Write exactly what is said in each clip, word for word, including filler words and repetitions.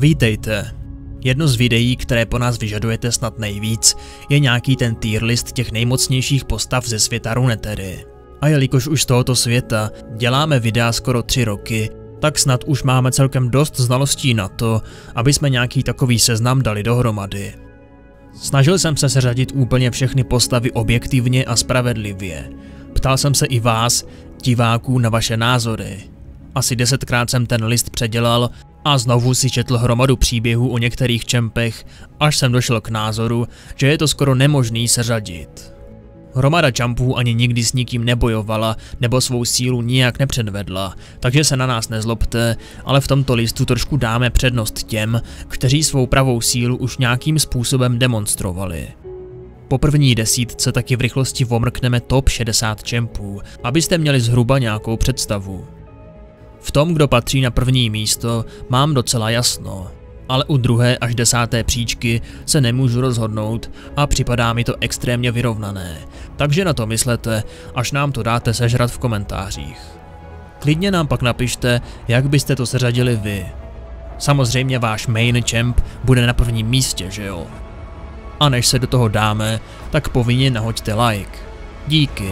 Vítejte. Jedno z videí, které po nás vyžadujete snad nejvíc, je nějaký ten tier list těch nejmocnějších postav ze světa Runeterry. A jelikož už z tohoto světa děláme videa skoro tři roky, tak snad už máme celkem dost znalostí na to, aby jsme nějaký takový seznam dali dohromady. Snažil jsem se seřadit úplně všechny postavy objektivně a spravedlivě. Ptal jsem se i vás, diváků, na vaše názory. Asi desetkrát jsem ten list předělal a znovu si četl hromadu příběhů o některých čempech, až jsem došel k názoru, že je to skoro nemožný seřadit. Hromada čampů ani nikdy s nikým nebojovala nebo svou sílu nijak nepředvedla, takže se na nás nezlobte, ale v tomto listu trošku dáme přednost těm, kteří svou pravou sílu už nějakým způsobem demonstrovali. Po první desítce taky v rychlosti omrkneme top šedesát čempů, abyste měli zhruba nějakou představu. V tom, kdo patří na první místo, mám docela jasno, ale u druhé až desáté příčky se nemůžu rozhodnout a připadá mi to extrémně vyrovnané, takže na to myslete, až nám to dáte sežrat v komentářích. Klidně nám pak napište, jak byste to seřadili vy. Samozřejmě váš main champ bude na prvním místě, že jo? A než se do toho dáme, tak povinně nahoďte like. Díky.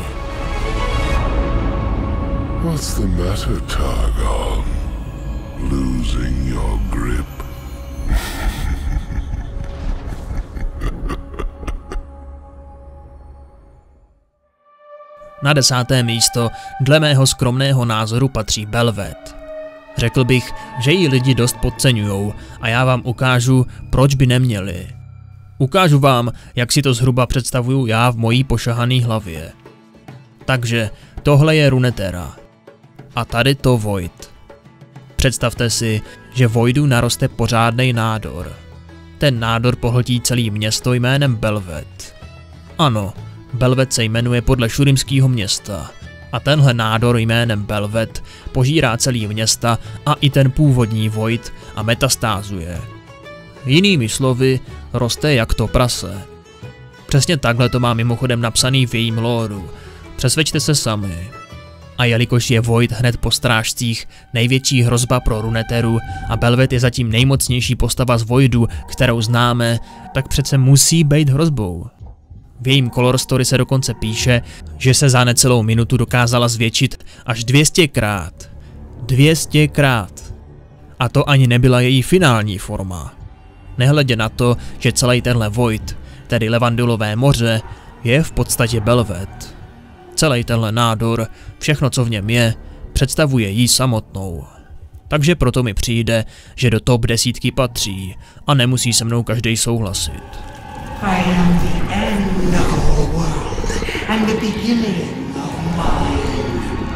What's the matter, Targon? Losing your grip? Na desáté místo dle mého skromného názoru patří Belveth. Řekl bych, že ji lidi dost podceňujou a já vám ukážu, proč by neměli. Ukážu vám, jak si to zhruba představuju já v mojí pošahaný hlavě. Takže tohle je Runeterra. A tady to Void. Představte si, že Voidu naroste pořádnej nádor. Ten nádor pohltí celé město jménem Belveth. Ano, Belveth se jmenuje podle šurimského města. A tenhle nádor jménem Belveth požírá celý města a i ten původní Void a metastázuje. Jinými slovy, roste jak to prase. Přesně takhle to má mimochodem napsaný v jejím lóru. Přesvědčte se sami. A jelikož je Void hned po strážcích největší hrozba pro Runeterru a Belveth je zatím nejmocnější postava z Voidu, kterou známe, tak přece musí být hrozbou. V jejím color story se dokonce píše, že se za necelou minutu dokázala zvětšit až dvě stě krát. dvě stě krát. A to ani nebyla její finální forma. Nehledě na to, že celý tenhle Void, tedy Levandulové moře, je v podstatě Belveth. Celý tenhle nádor, všechno co v něm je, představuje jí samotnou. Takže proto mi přijde, že do top desítky patří a nemusí se mnou každý souhlasit. I am the end of the world and the beginning of mine.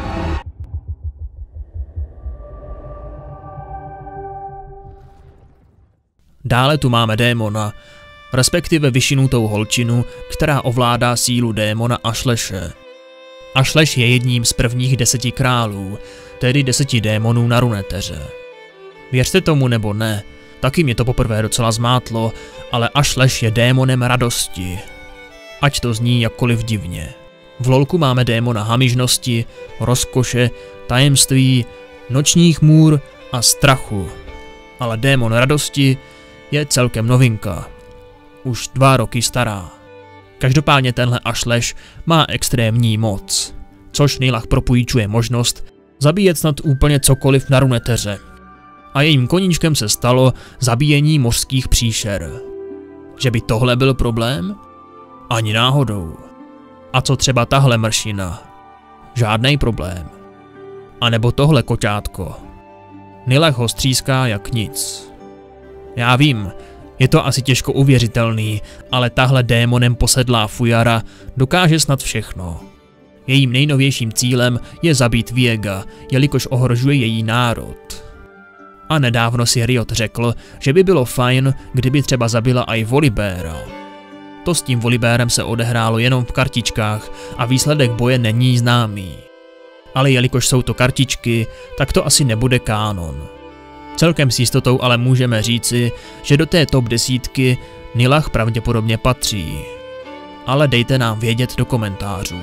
Dále tu máme démona, respektive vyšinutou holčinu, která ovládá sílu démona Ashleshe. Ashleshe je jedním z prvních deseti králů, tedy deseti démonů na Runeterře. Věřte tomu nebo ne, taky mě to poprvé docela zmátlo, ale Ashleshe je démonem radosti. Ať to zní jakkoliv divně. V lolku máme démona hamižnosti, rozkoše, tajemství, nočních můr a strachu. Ale démon radosti je celkem novinka. Už dva roky stará. Každopádně tenhle Ashleshe má extrémní moc, což Nilach propůjčuje možnost zabíjet snad úplně cokoliv na Runeterře. A jejím koníčkem se stalo zabíjení mořských příšer. Že by tohle byl problém? Ani náhodou. A co třeba tahle mršina? Žádnej problém. A nebo tohle koťátko? Nilach ho stříská jak nic. Já vím, je to asi těžko uvěřitelný, ale tahle démonem posedlá fujara dokáže snad všechno. Jejím nejnovějším cílem je zabít Viega, jelikož ohrožuje její národ. A nedávno si Riot řekl, že by bylo fajn, kdyby třeba zabila i Volibeara. To s tím Volibearem se odehrálo jenom v kartičkách a výsledek boje není známý. Ale jelikož jsou to kartičky, tak to asi nebude kánon. Celkem s jistotou ale můžeme říci, že do té top desítky Nilach pravděpodobně patří. Ale dejte nám vědět do komentářů.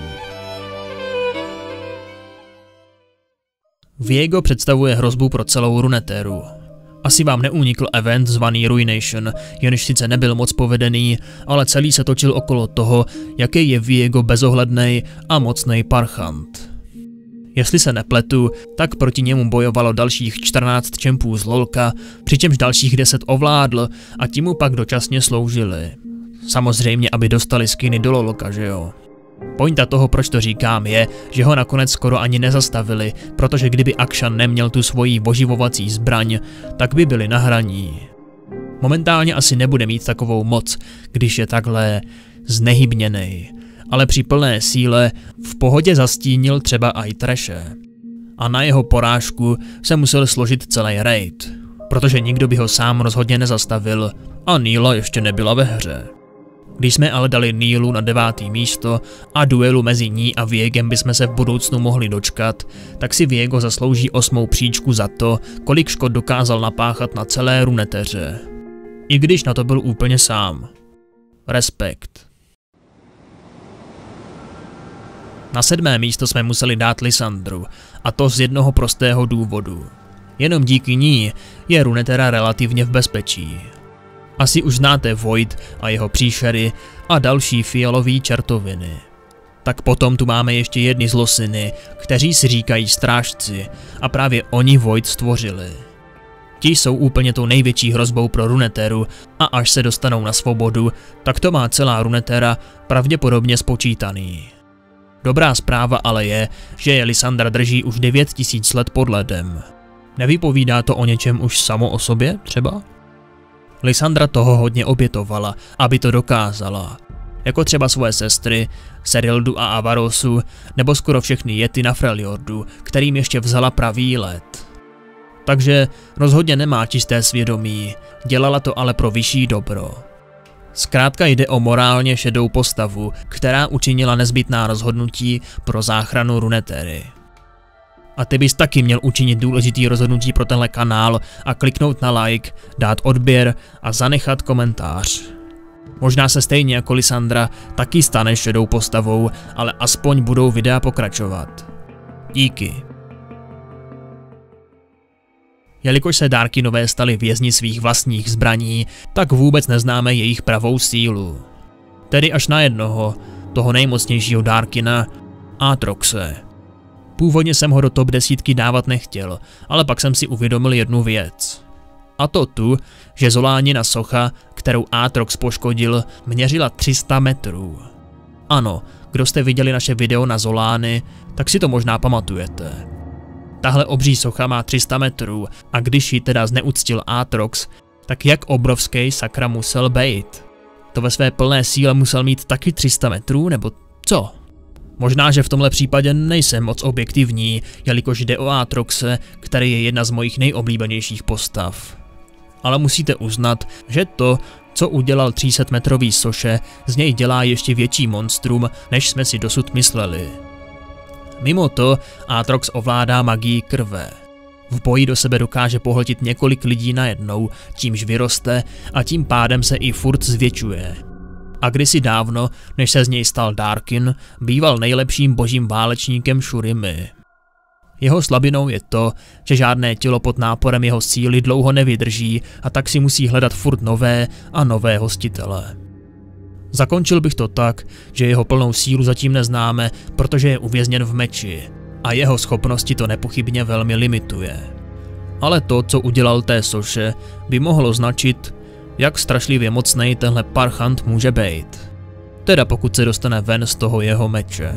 Viego představuje hrozbu pro celou Runeterru. Asi vám neunikl event zvaný Ruination, jenž sice nebyl moc povedený, ale celý se točil okolo toho, jaký je Viego bezohlednej a mocnej parchant. Jestli se nepletu, tak proti němu bojovalo dalších čtrnáct čempů z LOLka, přičemž dalších deset ovládl a ti mu pak dočasně sloužili. Samozřejmě, aby dostali skiny do LOLka, že jo? Pointa toho, proč to říkám, je, že ho nakonec skoro ani nezastavili, protože kdyby Akshan neměl tu svoji oživovací zbraň, tak by byli na hraní. Momentálně asi nebude mít takovou moc, když je takhle znehybněnej, ale při plné síle v pohodě zastínil třeba i Thrashe. A na jeho porážku se musel složit celý raid, protože nikdo by ho sám rozhodně nezastavil a Neela ještě nebyla ve hře. Když jsme ale dali Neelu na devátý místo a duelu mezi ní a Viegem bychom se v budoucnu mohli dočkat, tak si Viego zaslouží osmou příčku za to, kolik škod dokázal napáchat na celé Runeterře. I když na to byl úplně sám. Respekt. Na sedmé místo jsme museli dát Lysandru, a to z jednoho prostého důvodu. Jenom díky ní je Runeterra relativně v bezpečí. Asi už znáte Void a jeho příšery a další fialové čertoviny. Tak potom tu máme ještě jedny zlosiny, kteří si říkají strážci a právě oni Void stvořili. Ti jsou úplně tou největší hrozbou pro Runeterru a až se dostanou na svobodu, tak to má celá Runeterra pravděpodobně spočítaný. Dobrá zpráva ale je, že je Lysandra drží už devět tisíc let pod ledem. Nevypovídá to o něčem už samo o sobě třeba? Lysandra toho hodně obětovala, aby to dokázala. Jako třeba svoje sestry, Serildu a Avarosu, nebo skoro všechny jety na Freljordu, kterým ještě vzala pravý led. Takže rozhodně nemá čisté svědomí, dělala to ale pro vyšší dobro. Zkrátka jde o morálně šedou postavu, která učinila nezbytná rozhodnutí pro záchranu Runeterry. A ty bys taky měl učinit důležitý rozhodnutí pro tenhle kanál a kliknout na like, dát odběr a zanechat komentář. Možná se stejně jako Lysandra taky staneš šedou postavou, ale aspoň budou videa pokračovat. Díky. Jelikož se Darkinové stali vězni svých vlastních zbraní, tak vůbec neznáme jejich pravou sílu. Tedy až na jednoho, toho nejmocnějšího Darkina, Aatroxe. Původně jsem ho do top desítky dávat nechtěl, ale pak jsem si uvědomil jednu věc. A to tu, že Zolánina socha, kterou Aatrox poškodil, měřila tři sta metrů. Ano, kdo jste viděli naše video na Zolány, tak si to možná pamatujete. Tahle obří socha má tři sta metrů a když ji teda zneuctil Aatrox, tak jak obrovský sakra musel bejt? To ve své plné síle musel mít taky tři sta metrů, nebo co? Možná, že v tomhle případě nejsem moc objektivní, jelikož jde o Aatroxe, který je jedna z mojich nejoblíbenějších postav. Ale musíte uznat, že to, co udělal tři sta metrový soše, z něj dělá ještě větší monstrum, než jsme si dosud mysleli. Mimo to, Aatrox ovládá magii krve. V boji do sebe dokáže pohltit několik lidí najednou, tímž vyroste a tím pádem se i furt zvětšuje. A kdysi dávno, než se z něj stal Darkin, býval nejlepším božím válečníkem Shurimy. Jeho slabinou je to, že žádné tělo pod náporem jeho síly dlouho nevydrží a tak si musí hledat furt nové a nové hostitele. Zakončil bych to tak, že jeho plnou sílu zatím neznáme, protože je uvězněn v meči a jeho schopnosti to nepochybně velmi limituje. Ale to, co udělal té soše, by mohlo značit, jak strašlivě mocnej tenhle parchant může být. Teda pokud se dostane ven z toho jeho meče.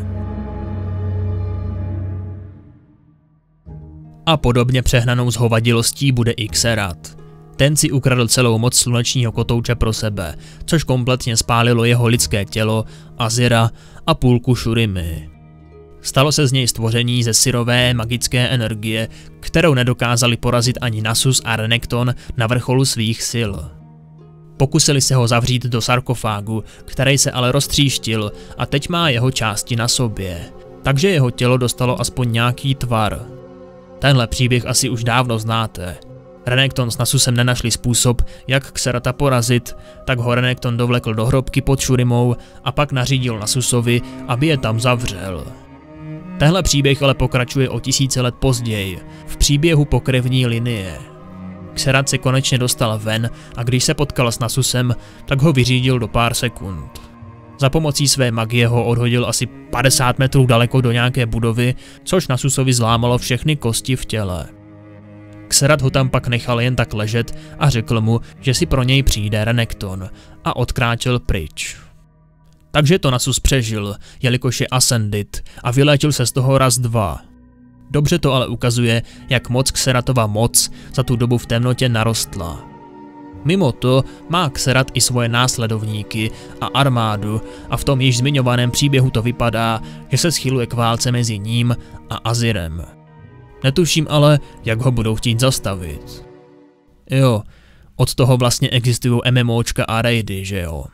A podobně přehnanou zhovadilostí bude i Xerath. Ten si ukradl celou moc slunečního kotouče pro sebe, což kompletně spálilo jeho lidské tělo, Azira a půlku Shurimy. Stalo se z něj stvoření ze syrové magické energie, kterou nedokázali porazit ani Nasus a Renekton na vrcholu svých sil. Pokusili se ho zavřít do sarkofágu, který se ale roztříštil a teď má jeho části na sobě, takže jeho tělo dostalo aspoň nějaký tvar. Tenhle příběh asi už dávno znáte. Renekton s Nasusem nenašli způsob, jak Xeratha porazit, tak ho Renekton dovlekl do hrobky pod Shurimou a pak nařídil Nasusovi, aby je tam zavřel. Tenhle příběh ale pokračuje o tisíce let později, v příběhu pokrevní linie. Xerath se konečně dostal ven a když se potkal s Nasusem, tak ho vyřídil do pár sekund. Za pomocí své magie ho odhodil asi padesát metrů daleko do nějaké budovy, což Nasusovi zlámalo všechny kosti v těle. Xerath ho tam pak nechal jen tak ležet a řekl mu, že si pro něj přijde Renekton a odkráčel pryč. Takže to Nasus přežil, jelikož je Ascended a vyléčil se z toho raz dva. Dobře to ale ukazuje, jak moc Xerathova moc za tu dobu v temnotě narostla. Mimo to má Xerath i svoje následovníky a armádu a v tom již zmiňovaném příběhu to vypadá, že se schyluje k válce mezi ním a Azirem. Netuším ale, jak ho budou chtít zastavit. Jo, od toho vlastně existují MMOčka a raidy, že jo.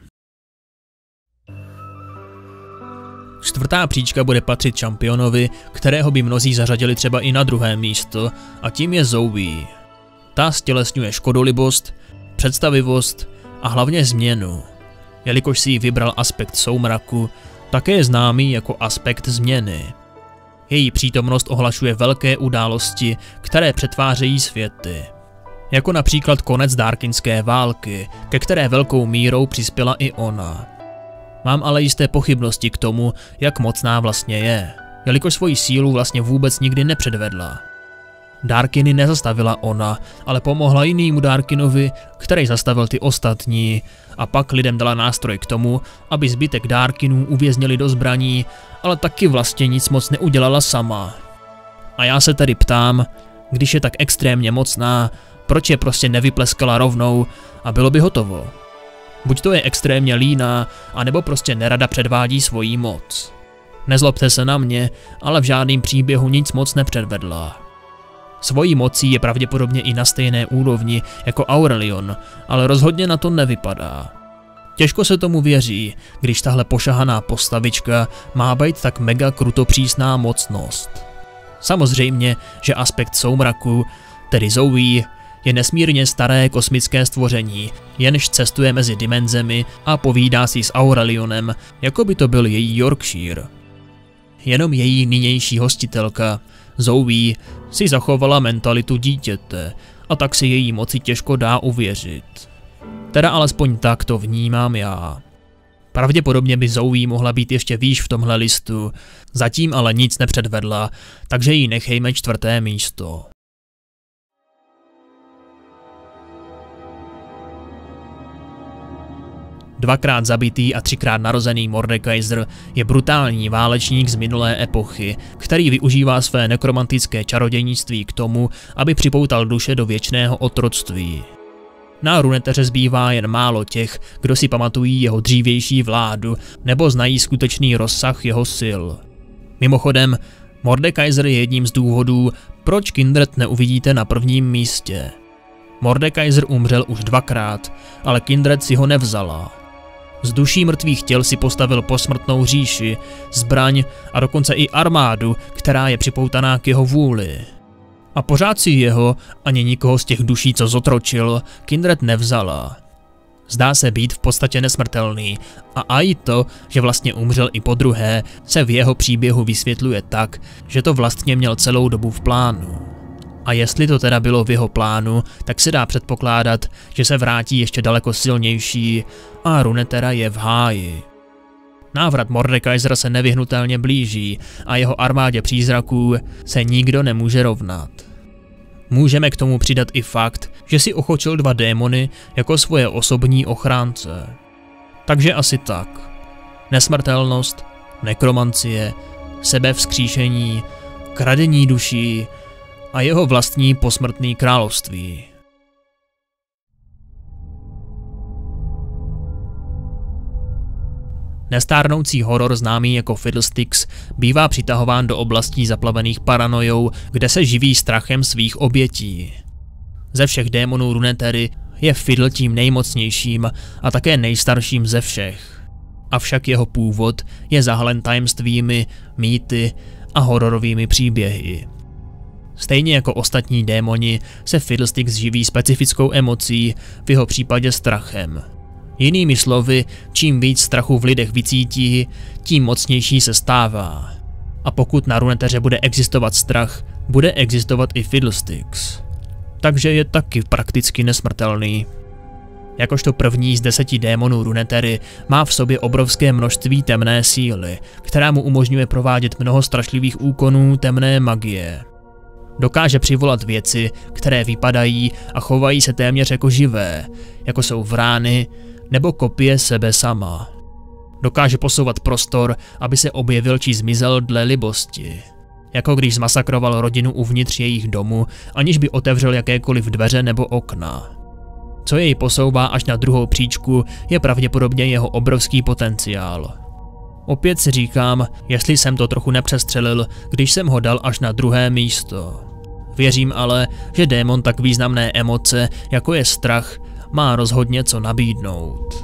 Čtvrtá příčka bude patřit šampionovi, kterého by mnozí zařadili třeba i na druhé místo, a tím je Zoe. Ta stělesňuje škodolibost, představivost a hlavně změnu. Jelikož si ji vybral aspekt soumraku, také je známý jako aspekt změny. Její přítomnost ohlašuje velké události, které přetvářejí světy. Jako například konec Dárkynské války, ke které velkou mírou přispěla i ona. Mám ale jisté pochybnosti k tomu, jak mocná vlastně je, jelikož svoji sílu vlastně vůbec nikdy nepředvedla. Dárkyny nezastavila ona, ale pomohla jinému Dárkynovi, který zastavil ty ostatní, a pak lidem dala nástroj k tomu, aby zbytek Dárkynů uvěznili do zbraní, ale taky vlastně nic moc neudělala sama. A já se tedy ptám, když je tak extrémně mocná, proč je prostě nevypleskala rovnou a bylo by hotovo? Buď to je extrémně líná, anebo prostě nerada předvádí svoji moc. Nezlobte se na mě, ale v žádném příběhu nic moc nepředvedla. Svojí mocí je pravděpodobně i na stejné úrovni jako Aurelion, ale rozhodně na to nevypadá. Těžko se tomu věří, když tahle pošahaná postavička má být tak mega krutopřísná mocnost. Samozřejmě, že aspekt soumraku, tedy Zoe, je nesmírně staré kosmické stvoření, jenž cestuje mezi dimenzemi a povídá si s Aurelionem, jako by to byl její Yorkshire. Jenom její nynější hostitelka, Zoe, si zachovala mentalitu dítěte a tak si její moci těžko dá uvěřit. Teda alespoň tak to vnímám já. Pravděpodobně by Zoe mohla být ještě výš v tomhle listu, zatím ale nic nepředvedla, takže jí nechejme čtvrté místo. Dvakrát zabitý a třikrát narozený Mordekaiser je brutální válečník z minulé epochy, který využívá své nekromantické čarodějnictví k tomu, aby připoutal duše do věčného otroctví. Na Runeterře zbývá jen málo těch, kdo si pamatují jeho dřívější vládu nebo znají skutečný rozsah jeho sil. Mimochodem, Mordekaiser je jedním z důvodů, proč Kindred neuvidíte na prvním místě. Mordekaiser umřel už dvakrát, ale Kindred si ho nevzala. Z duší mrtvých těl si postavil posmrtnou říši, zbraň a dokonce i armádu, která je připoutaná k jeho vůli. A pořád si jeho, ani nikoho z těch duší, co zotročil, Kindred nevzala. Zdá se být v podstatě nesmrtelný a i to, že vlastně umřel i podruhé, se v jeho příběhu vysvětluje tak, že to vlastně měl celou dobu v plánu. A jestli to teda bylo v jeho plánu, tak se dá předpokládat, že se vrátí ještě daleko silnější a Runeterra je v háji. Návrat Mordekaisera se nevyhnutelně blíží a jeho armádě přízraků se nikdo nemůže rovnat. Můžeme k tomu přidat i fakt, že si ochočil dva démony jako svoje osobní ochránce. Takže asi tak. Nesmrtelnost, nekromancie, sebevzkříšení, kradení duší a jeho vlastní posmrtný království. Nestárnoucí horor známý jako Fiddlesticks bývá přitahován do oblastí zaplavených paranojou, kde se živí strachem svých obětí. Ze všech démonů Runeterry je Fiddle tím nejmocnějším a také nejstarším ze všech. Avšak jeho původ je zahalen tajemstvími, mýty a hororovými příběhy. Stejně jako ostatní démoni se Fiddlesticks živí specifickou emocí, v jeho případě strachem. Jinými slovy, čím víc strachu v lidech vycítí, tím mocnější se stává. A pokud na Runeterře bude existovat strach, bude existovat i Fiddlesticks. takže je taky prakticky nesmrtelný. Jakožto první z deseti démonů Runeterry má v sobě obrovské množství temné síly, která mu umožňuje provádět mnoho strašlivých úkonů temné magie. Dokáže přivolat věci, které vypadají a chovají se téměř jako živé, jako jsou vrány nebo kopie sebe sama. Dokáže posouvat prostor, aby se objevil či zmizel dle libosti. Jako když zmasakroval rodinu uvnitř jejich domu, aniž by otevřel jakékoliv dveře nebo okna. Co jej posouvá až na druhou příčku, je pravděpodobně jeho obrovský potenciál. Opět si říkám, jestli jsem to trochu nepřestřelil, když jsem ho dal až na druhé místo. Věřím ale, že démon tak významné emoce, jako je strach, má rozhodně co nabídnout.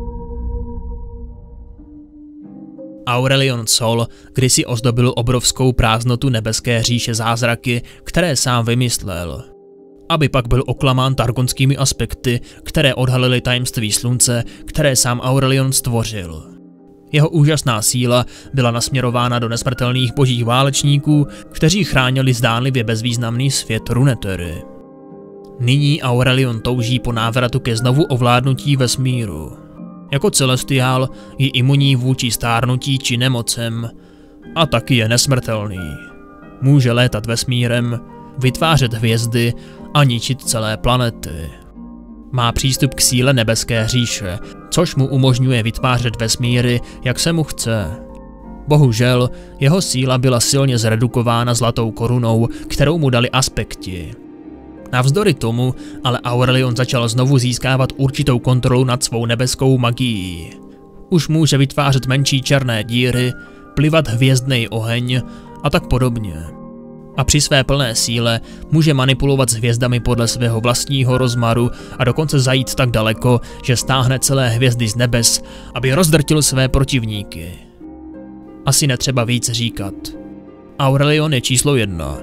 Aurelion Sol kdysi ozdobil obrovskou prázdnotu nebeské říše zázraky, které sám vymyslel. Aby pak byl oklamán targonskými aspekty, které odhalily tajemství slunce, které sám Aurelion stvořil. Jeho úžasná síla byla nasměrována do nesmrtelných božích válečníků, kteří chránili zdánlivě bezvýznamný svět Runeterry. Nyní Aurelion touží po návratu ke znovu ovládnutí vesmíru. Jako celestiál je imunní vůči stárnutí či nemocem a taky je nesmrtelný. Může létat vesmírem, vytvářet hvězdy a ničit celé planety. Má přístup k síle nebeské říše, což mu umožňuje vytvářet vesmíry, jak se mu chce. Bohužel, jeho síla byla silně zredukována zlatou korunou, kterou mu dali aspekti. Navzdory tomu ale Aurelion začal znovu získávat určitou kontrolu nad svou nebeskou magií. Už může vytvářet menší černé díry, plivat hvězdnej oheň a tak podobně. A při své plné síle může manipulovat s hvězdami podle svého vlastního rozmaru a dokonce zajít tak daleko, že stáhne celé hvězdy z nebes, aby rozdrtil své protivníky. Asi netřeba víc říkat. Aurelion je číslo jedna.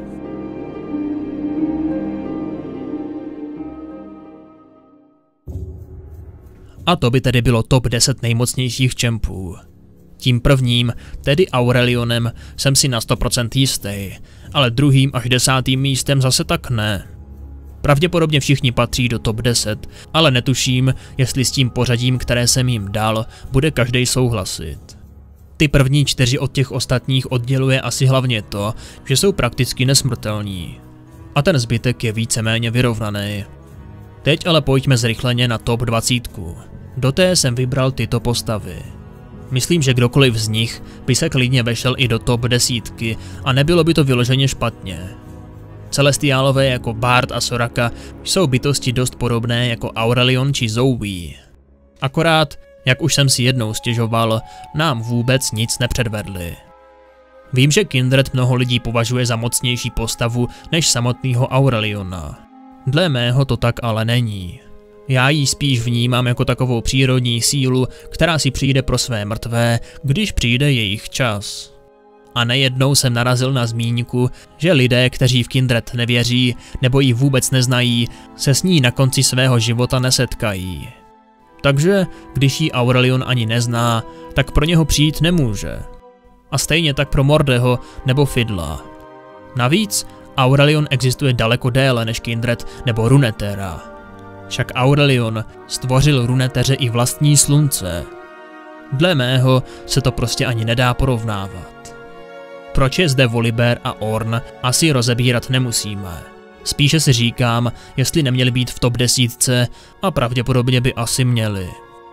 A to by tedy bylo top deset nejmocnějších čempů. Tím prvním, tedy Aurelionem, jsem si na sto procent jistý, ale druhým až desátým místem zase tak ne. Pravděpodobně všichni patří do top deset, ale netuším, jestli s tím pořadím, které jsem jim dal, bude každej souhlasit. Ty první čtyři od těch ostatních odděluje asi hlavně to, že jsou prakticky nesmrtelní. A ten zbytek je víceméně vyrovnaný. Teď ale pojďme zrychleně na top dvacet. Do té jsem vybral tyto postavy. Myslím, že kdokoliv z nich by se klidně vešel i do top desítky a nebylo by to vyloženě špatně. Celestiálové jako Bard a Soraka jsou bytosti dost podobné jako Aurelion či Zoe. Akorát, jak už jsem si jednou stěžoval, nám vůbec nic nepředvedli. Vím, že Kindred mnoho lidí považuje za mocnější postavu než samotného Aureliona. Dle mého to tak ale není. Já ji spíš vnímám jako takovou přírodní sílu, která si přijde pro své mrtvé, když přijde jejich čas. A nejednou jsem narazil na zmínku, že lidé, kteří v Kindred nevěří nebo ji vůbec neznají, se s ní na konci svého života nesetkají. Takže, když ji Aurelion ani nezná, tak pro něho přijít nemůže. A stejně tak pro Mordeho nebo Fidla. Navíc, Aurelion existuje daleko déle než Kindred nebo Runeterra. Však Aurelion stvořil Runeterře i vlastní slunce. Dle mého se to prostě ani nedá porovnávat. Proč je zde Volibear a Ornn, asi rozebírat nemusíme. Spíše si říkám, jestli neměli být v top desítce a pravděpodobně by asi měli.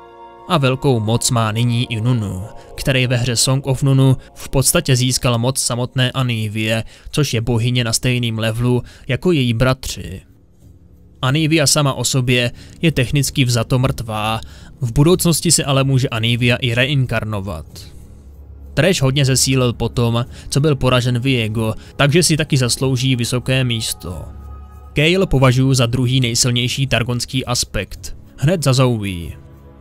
A velkou moc má nyní i Nunu, který ve hře Song of Nunu v podstatě získal moc samotné Anivie, což je bohyně na stejném levelu jako její bratři. Anivia sama o sobě je technicky vzato mrtvá, v budoucnosti se ale může Anivia i reinkarnovat. Trash hodně zesílil potom, co byl poražen Viego, takže si taky zaslouží vysoké místo. Kayle považuji za druhý nejsilnější targonský aspekt, hned za Zoe.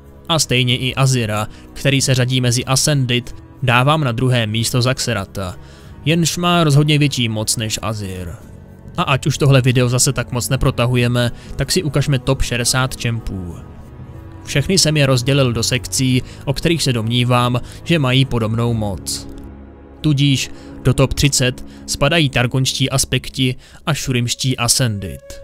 A stejně i Azira, který se řadí mezi Ascended, dávám na druhé místo za Xerata, jenž má rozhodně větší moc než Azir. A ať už tohle video zase tak moc neprotahujeme, tak si ukažme top šedesát čempů. Všechny jsem je rozdělil do sekcí, o kterých se domnívám, že mají podobnou moc. Tudíž do top třicet spadají targonští aspekti a šurimští Ascended.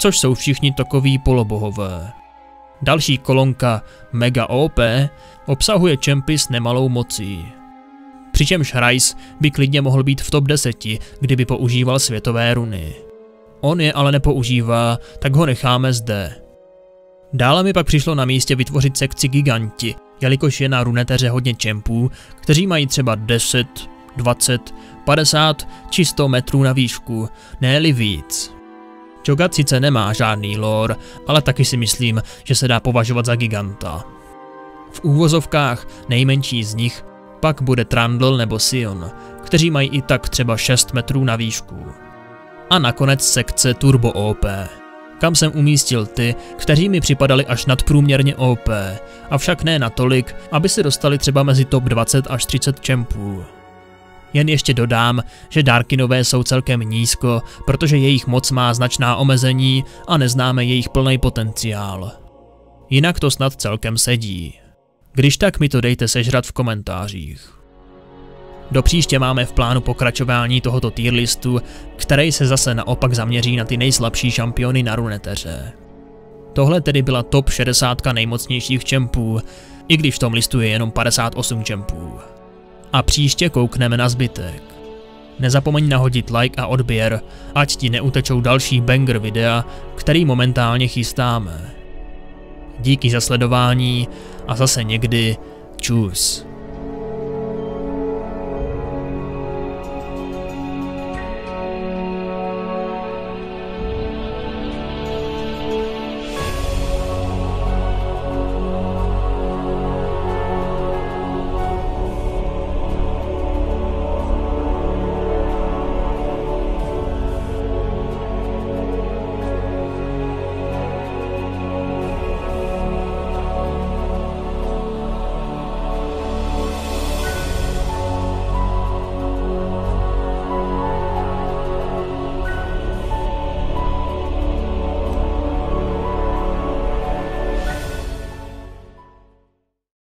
což jsou všichni takoví polobohové. Další kolonka Mega O P obsahuje čempy s nemalou mocí. Přičemž Rice by klidně mohl být v top deseti, kdyby používal světové runy. On je ale nepoužívá, tak ho necháme zde. Dále mi pak přišlo na místě vytvořit sekci Giganti, jelikož je na runeteře hodně čempů, kteří mají třeba deset, dvacet, padesát či sto metrů na výšku, ne-li víc. Cho'Gath sice nemá žádný lore, ale taky si myslím, že se dá považovat za giganta. V úvozovkách nejmenší z nich pak bude Trundle nebo Sion, kteří mají i tak třeba šest metrů na výšku. A nakonec sekce Turbo O P, kam jsem umístil ty, kteří mi připadali až nadprůměrně O P, avšak ne natolik, aby se dostali třeba mezi top dvacet až třicet čempů. Jen ještě dodám, že Darkinové jsou celkem nízko, protože jejich moc má značná omezení a neznáme jejich plný potenciál. Jinak to snad celkem sedí. Když tak mi to dejte sežrat v komentářích. Do příště máme v plánu pokračování tohoto tier listu, který se zase naopak zaměří na ty nejslabší šampiony na runeteře. Tohle tedy byla top šedesát nejmocnějších čempů, i když v tom listu je jenom padesát osm čempů. A příště koukneme na zbytek. Nezapomeň nahodit like a odběr, ať ti neutečou další banger videa, který momentálně chystáme. Díky za sledování a zase někdy čus.